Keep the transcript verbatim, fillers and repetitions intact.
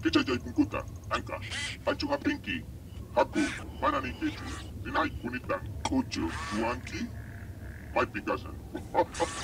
Kechajai Punkuta, Anka, Panchunga Pinky, Haku, Manani Kechu, Sinai Punitan, Kocho, Tuanki, my Picasso.